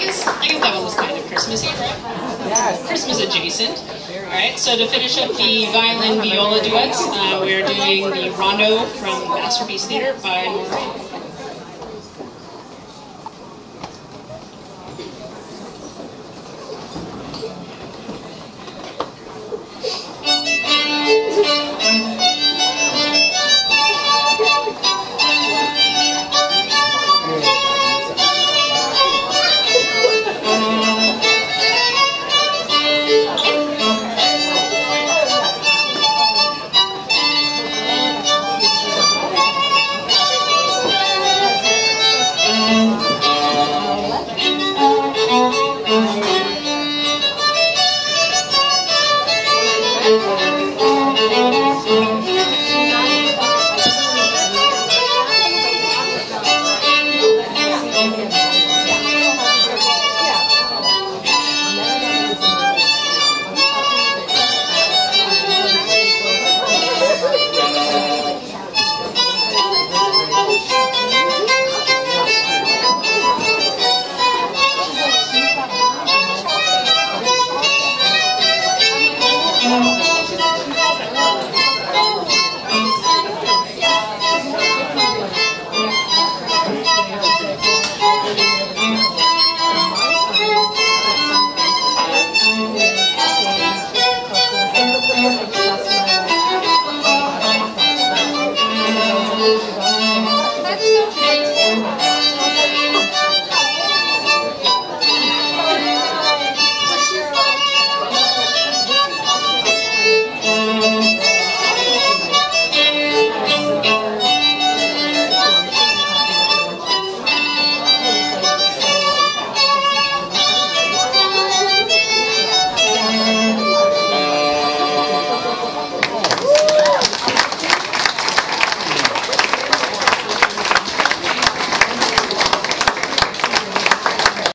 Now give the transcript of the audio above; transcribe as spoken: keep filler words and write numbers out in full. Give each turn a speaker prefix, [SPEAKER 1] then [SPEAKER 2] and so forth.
[SPEAKER 1] guess I guess that one was kind of Christmassy, right?
[SPEAKER 2] Yes.
[SPEAKER 1] Christmas adjacent. All right. So to finish up the violin viola duets, uh, we're doing the Rondeau from Masterpiece Theater by Mouret.